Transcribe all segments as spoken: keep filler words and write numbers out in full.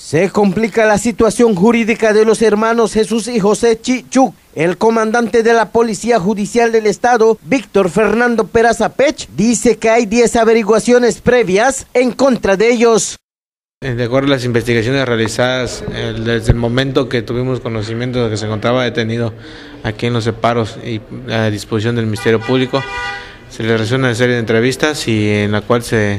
Se complica la situación jurídica de los hermanos Jesús y José Chichuc. El comandante de la Policía Judicial del Estado, Víctor Fernando Peraza Pech, dice que hay diez averiguaciones previas en contra de ellos. De acuerdo a las investigaciones realizadas, desde el momento que tuvimos conocimiento de que se encontraba detenido aquí en Los Separos y a disposición del Ministerio Público, se le realizó una serie de entrevistas y en la cual se,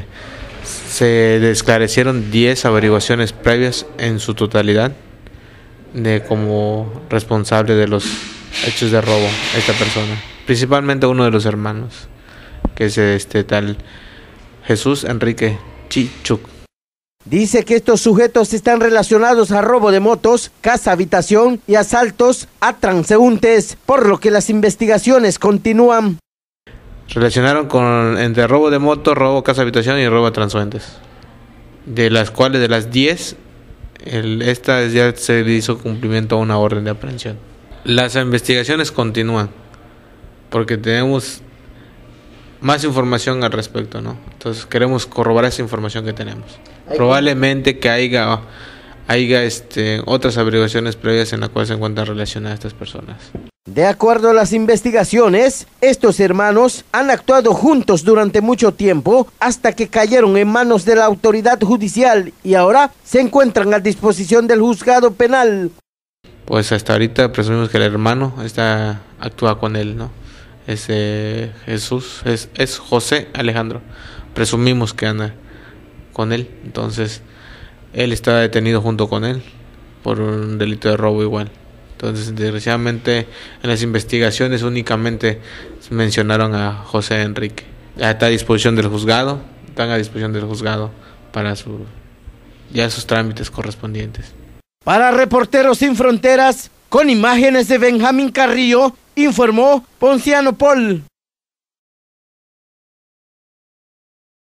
se esclarecieron diez averiguaciones previas en su totalidad de como responsable de los hechos de robo a esta persona, principalmente uno de los hermanos, que es este tal Jesús Enrique Chichuc. Dice que estos sujetos están relacionados a robo de motos, casa habitación y asaltos a transeúntes, por lo que las investigaciones continúan. Relacionaron con entre robo de moto, robo casa habitación y robo a transeúntes, de las cuales de las diez, el, esta ya se le hizo cumplimiento a una orden de aprehensión. Las investigaciones continúan porque tenemos más información al respecto, ¿no? Entonces queremos corroborar esa información que tenemos. Probablemente que haya, haya este, otras averiguaciones previas en las cuales se encuentran relacionadas estas personas. De acuerdo a las investigaciones, estos hermanos han actuado juntos durante mucho tiempo hasta que cayeron en manos de la autoridad judicial y ahora se encuentran a disposición del juzgado penal. Pues hasta ahorita presumimos que el hermano está actúa con él, ¿no? Es eh, Jesús, es, es José Alejandro. Presumimos que anda con él, entonces él está detenido junto con él por un delito de robo igual. Entonces, desgraciadamente, en las investigaciones únicamente mencionaron a José Enrique. Ya está a disposición del juzgado, están a disposición del juzgado para su, ya sus trámites correspondientes. Para Reporteros Sin Fronteras, con imágenes de Benjamín Carrillo, informó Ponciano Paul.